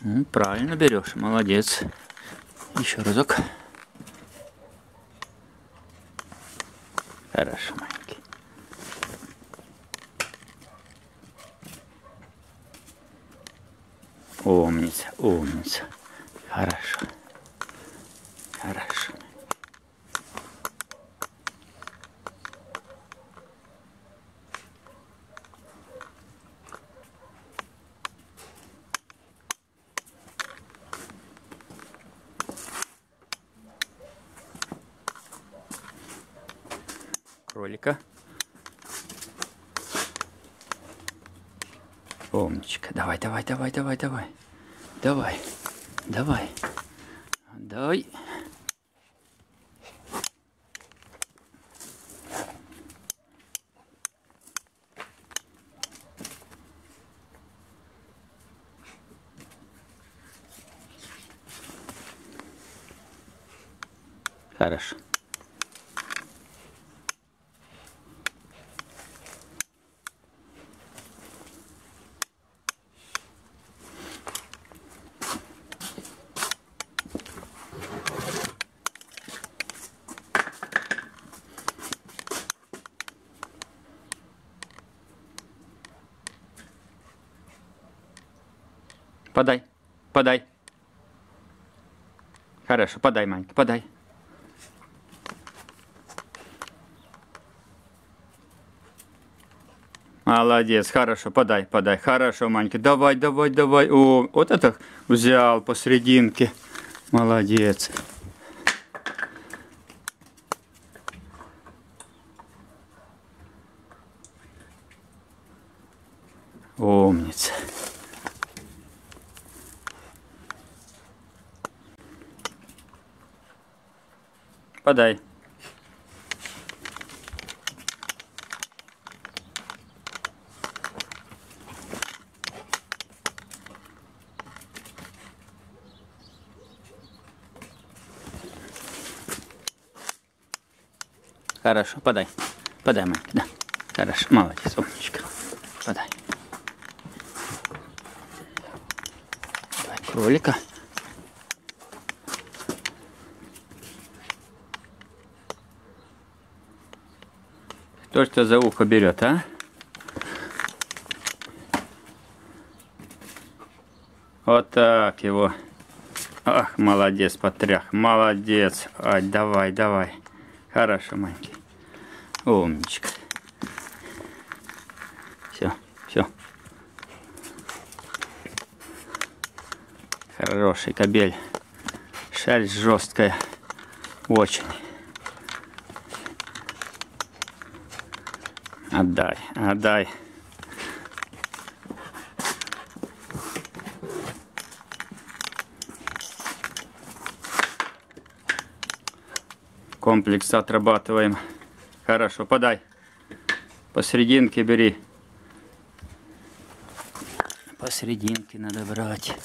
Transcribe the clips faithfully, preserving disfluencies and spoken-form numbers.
Ну, правильно берешь, молодец. Еще разок. Хорошо, маленький. Умница, умница. Хорошо. Хорошо. Кролика. Умничка. Давай, давай, давай, давай, давай. Давай. Давай. Давай. Хорошо. Подай, подай. Хорошо, подай, Манька, подай. Молодец, хорошо, подай, подай. Хорошо, Манька, давай, давай, давай. О, вот это взял посерединке. Молодец. Умница. Подай. Хорошо, подай. Подай, Манька, да. Хорошо, молодец, умничка. Подай. Давай кролика. Кто что за ухо берет, а? Вот так его. Ах, молодец, потрях. Молодец. Ай, давай, давай. Хорошо, маленький. Умничка. Все, все. Хороший кобель. Шерсть жесткая. Очень. Отдай, отдай. Комплекс отрабатываем. Хорошо, подай. Посерединке бери. Посерединке надо брать.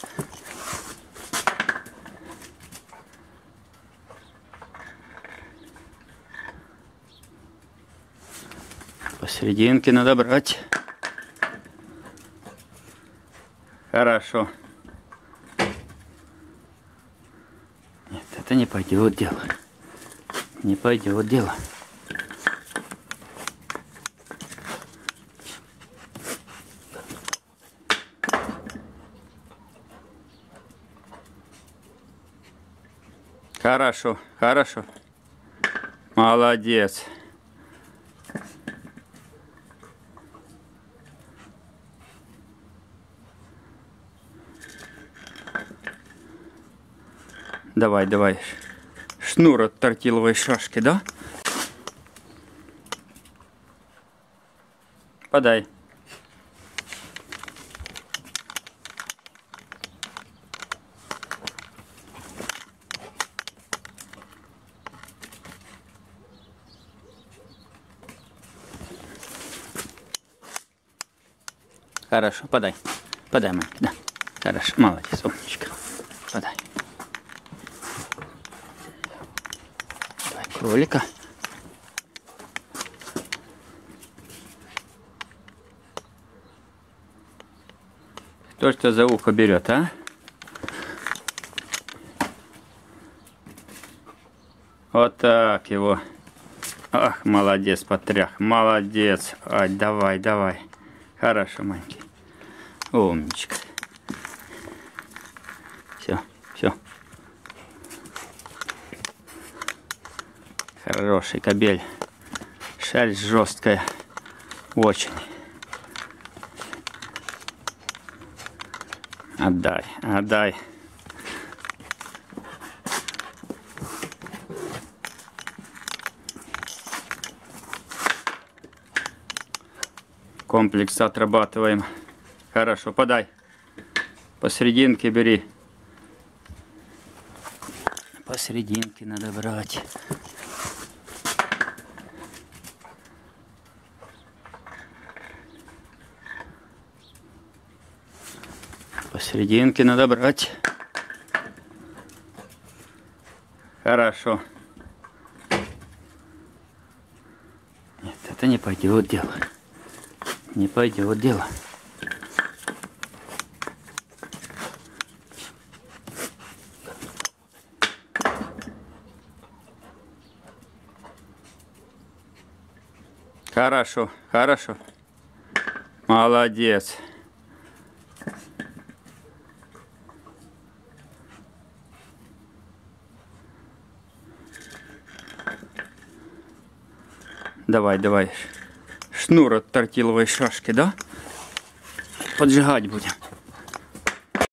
Посерединке надо брать. Хорошо. Нет, это не пойдет дело. Не пойдет дело. Хорошо, хорошо. Молодец. Давай, давай. Шнур от тортиловой шашки, да? Подай. Хорошо, подай. Подай, Манька, да. Хорошо, молодец, умничка. Подай. Давай кролика. Кто что за ухо берет, а? Вот так его. Ах, молодец, потрях. Молодец. Ай, давай, давай. Хорошо, маленький. Умничка. Все, все. Хороший кобель. Шерсть жесткая. Очень. Отдай, отдай. Комплекс отрабатываем. Хорошо, подай. Посерединке бери. Посерединке надо брать. Посерединке надо брать. Хорошо. Нет, это не пойдет дело. Не пойдет дело. Хорошо, хорошо. Молодец. Давай, давай. Шнур от тортиловой шашки, да? Поджигать будем.